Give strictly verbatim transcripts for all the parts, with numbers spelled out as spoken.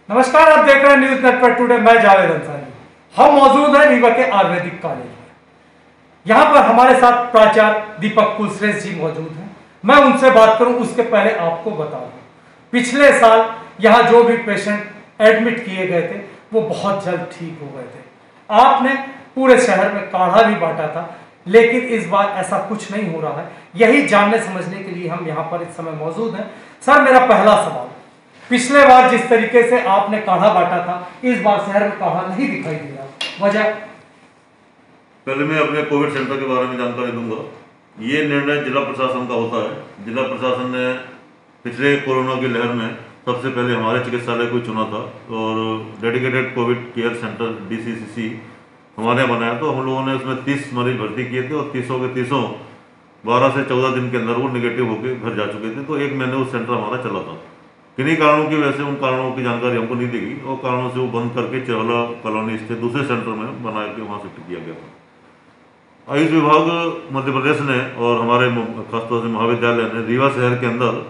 नमस्कार, आप देख रहे हैं न्यूज नेटवर्क टुडे। मैं जावेद अंसारी। हम मौजूद हैं रीवा के आयुर्वेदिक कॉलेज में। यहाँ पर हमारे साथ प्राचार्य दीपक कुलश्रेष्ठ जी मौजूद हैं। मैं उनसे बात करूं उसके पहले आपको बता दूं, पिछले साल यहाँ जो भी पेशेंट एडमिट किए गए थे वो बहुत जल्द ठीक हो गए थे। आपने पूरे शहर में काढ़ा भी बांटा था, लेकिन इस बार ऐसा कुछ नहीं हो रहा है। यही जानने समझने के लिए हम यहाँ पर इस समय मौजूद हैं। सर, मेरा पहला सवाल, पिछले बार जिस तरीके से आपने काढ़ा बांटा था, इस बार शहर में काढ़ा नहीं दिखाई दे रहा, वजह? पहले मैं अपने कोविड सेंटर के बारे में जानकारी दूंगा। ये निर्णय जिला प्रशासन का होता है। जिला प्रशासन ने पिछले कोरोना की लहर में सबसे पहले हमारे चिकित्सालय को चुना था और dedicated covid care centre D C C C हमारे यहाँ बनाया। तो हम लोगों ने उसमें तीस मरीज भर्ती किए थे और तीसों के तीसों बारह से चौदह दिन के अंदर वो निगेटिव होकर घर जा चुके थे। तो एक महीने वो सेंटर हमारा चला था। किन्हीं कारणों की वजह से उन कारणों की जानकारी हमको नहीं दी गई और कारणों से वो बंद करके चिरौला कॉलोनी स्थित दूसरे सेंटर में बना के वहाँ शिफ्ट किया गया था। आयुष विभाग मध्य प्रदेश ने और हमारे खासतौर से महाविद्यालय ने रीवा शहर के अंदर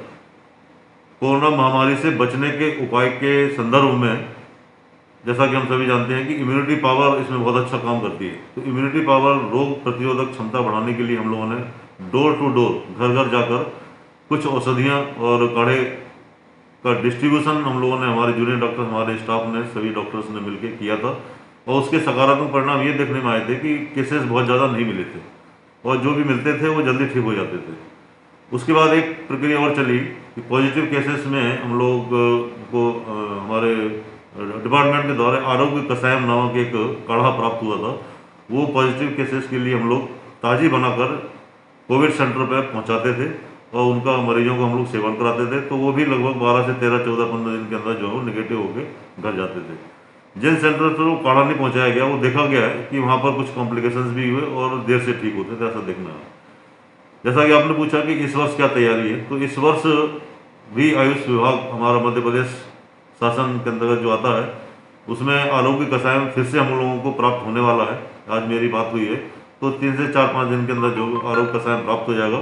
कोरोना महामारी से बचने के उपाय के संदर्भ में, जैसा कि हम सभी जानते हैं कि इम्यूनिटी पावर इसमें बहुत अच्छा काम करती है। तो इम्यूनिटी पावर, रोग प्रतिरोधक क्षमता बढ़ाने के लिए हम लोगों ने डोर टू डोर, घर घर जाकर कुछ औषधियाँ और काढ़े का डिस्ट्रीब्यूशन हम लोगों ने, हमारे जूनियर डॉक्टर, हमारे स्टाफ ने, सभी डॉक्टर्स ने मिलकर किया था। और उसके सकारात्मक परिणाम ये देखने में आए थे कि केसेस बहुत ज़्यादा नहीं मिले थे और जो भी मिलते थे वो जल्दी ठीक हो जाते थे। उसके बाद एक प्रक्रिया और चली कि पॉजिटिव केसेस में हम लोग को हमारे डिपार्टमेंट के द्वारा आरोग्य कसायम नामक एक काढ़ा प्राप्त हुआ था। वो पॉजिटिव केसेस के लिए हम लोग ताज़ी बनाकर कोविड सेंटर पर पहुँचाते थे और उनका मरीजों को हम लोग सेवन कराते थे। तो वो भी लगभग बारह से तेरह चौदह पंद्रह दिन के अंदर जो है निगेटिव होकर घर जाते थे। जिन सेंटर पर वो काढ़ा नहीं पहुंचाया गया, वो देखा गया है कि वहाँ पर कुछ कॉम्प्लिकेशंस भी हुए और देर से ठीक होते थे, ऐसा देखना है। जैसा कि आपने पूछा कि इस वर्ष क्या तैयारी है, तो इस वर्ष भी आयुष विभाग हमारा मध्य प्रदेश शासन के अंतर्गत जो आता है उसमें आरोग्य कसायम फिर से हम लोगों को प्राप्त होने वाला है। आज मेरी बात हुई है तो तीन से चार पाँच दिन के अंदर जो आरोग्य कसायम प्राप्त हो जाएगा।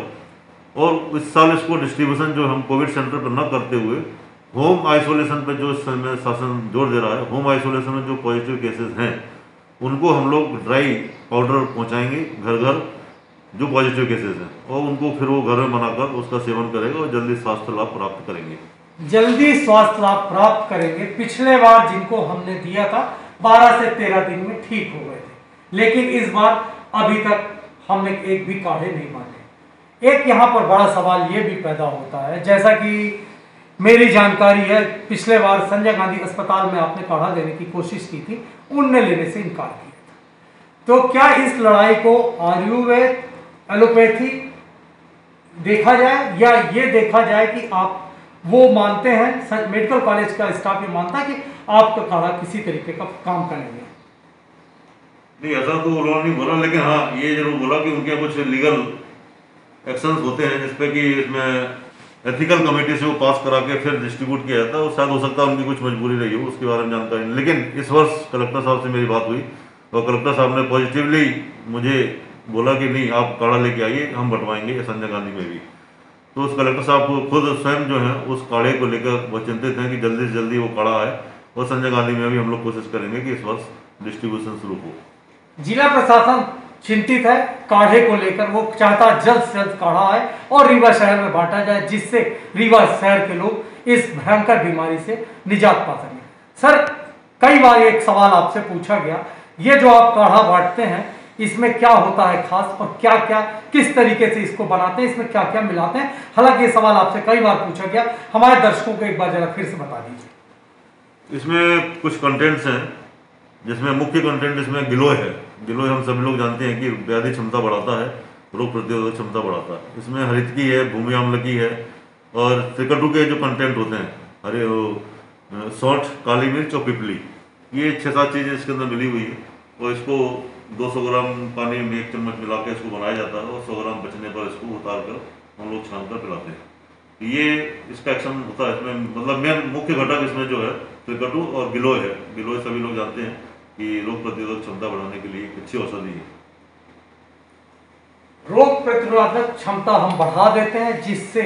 और इस साल इसको डिस्ट्रीब्यूशन जो हम कोविड सेंटर पर न करते हुए होम आइसोलेशन पर जो इस समय शासन जोर दे रहा है, होम आइसोलेशन में जो पॉजिटिव केसेस हैं उनको हम लोग ड्राई पाउडर पहुंचाएंगे घर घर, जो पॉजिटिव केसेस हैं, और उनको फिर वो घर में बनाकर उसका सेवन करेगा और जल्दी स्वास्थ्य लाभ प्राप्त करेंगे। जल्दी स्वास्थ्य लाभ प्राप्त करेंगे। पिछले बार जिनको हमने दिया था बारह से तेरह दिन में ठीक हो गए थे, लेकिन इस बार अभी तक हमने एक भी काढ़े नहीं बांटे। एक यहाँ पर बड़ा सवाल ये भी पैदा होता है, जैसा कि मेरी जानकारी है पिछले बार संजय गांधी अस्पताल में आपने काढ़ा देने की कोशिश की थी, उनने लेने से इनकार किया था। तो क्या इस लड़ाई को आयुर्वेद, एलोपैथी देखा जाए या ये देखा जाए कि आप वो मानते हैं, मेडिकल कॉलेज का स्टाफ ये मानता है कि आपका काढ़ा किसी तरीके का काम करेंगे? नहीं, ऐसा तो उन्होंने नहीं बोला, लेकिन हाँ ये जरूर बोला कि उनके कुछ लीगल एक्शंस होते हैं जिसपे कि इसमें एथिकल कमेटी से वो पास करा के फिर डिस्ट्रीब्यूट किया जाता है। और शायद हो सकता है उनकी कुछ मजबूरी रही हो, उसके बारे में जानकारी नहीं। लेकिन इस वर्ष कलेक्टर साहब से मेरी बात हुई और कलेक्टर साहब ने पॉजिटिवली मुझे बोला कि नहीं, आप काढ़ा लेके आइए, हम बंटवाएंगे संजय गांधी में भी। तो उस कलेक्टर साहब को खुद स्वयं जो है उस काढ़े को लेकर वो चिंतित हैं कि जल्दी से जल्दी वो काढ़ा आए और संजय गांधी में भी हम लोग कोशिश करेंगे कि इस वर्ष डिस्ट्रीब्यूशन शुरू हो। जिला प्रशासन चिंतित है काढ़े को लेकर, वो चाहता जल्द से जल्द काढ़ा आए और रीवा शहर में बांटा जाए, जिससे रीवा शहर के लोग इस भयंकर बीमारी से निजात पा सकें। सर, कई बार एक सवाल आपसे पूछा गया, ये जो आप काढ़ा बांटते हैं इसमें क्या होता है खास और क्या क्या किस तरीके से इसको बनाते हैं, इसमें क्या क्या मिलाते हैं? हालांकि ये सवाल आपसे कई बार पूछा गया, हमारे दर्शकों को एक बार जरा फिर से बता दीजिए। इसमें कुछ कंटेंट्स हैं जिसमें मुख्य कंटेंट इसमें गिलोय है। गिलोय हम सभी लोग जानते हैं कि व्याधि क्षमता बढ़ाता है, रोग प्रतिरोधक क्षमता बढ़ाता है। इसमें हरितकी है, भूमि आम्लकी है और त्रिकटु के जो कंटेंट होते हैं, अरे वो सौंठ, काली मिर्च और पिपली, ये छः सात चीज़ें इसके अंदर मिली हुई है। और इसको दो सौ ग्राम पानी में एक चम्मच मिला के इसको बनाया जाता है और सौ ग्राम बचने पर इसको उतार कर हम लोग छान कर पिलाते हैं। ये इसका एक्शन होता है। इसमें मतलब मेन मुख्य घटक इसमें जो है त्रिकटु और गिलोय है। गिलोय सभी लोग जानते हैं कि रोग प्रतिरोधक क्षमता बढ़ाने के लिए एक अच्छी औषधि है। रोग प्रतिरोधक क्षमता हम बढ़ा देते हैं, जिससे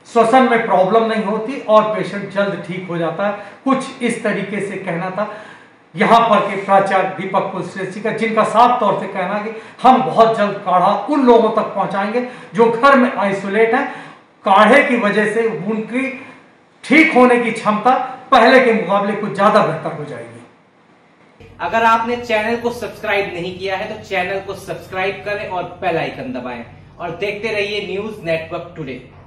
श्वसन में प्रॉब्लम नहीं होती और पेशेंट जल्द ठीक हो जाता है। कुछ इस तरीके से कहना था यहाँ पर के प्राचार्य दीपक कुलश्रेष्ठ जी का, जिनका साफ तौर से कहना है कि हम बहुत जल्द काढ़ा उन लोगों तक पहुंचाएंगे जो घर में आइसोलेट हैं। काढ़े की वजह से उनकी ठीक होने की क्षमता पहले के मुकाबले कुछ ज्यादा बेहतर हो जाएगी। अगर आपने चैनल को सब्सक्राइब नहीं किया है तो चैनल को सब्सक्राइब करें और बेल आइकन दबाएं और देखते रहिए न्यूज नेटवर्क टुडे।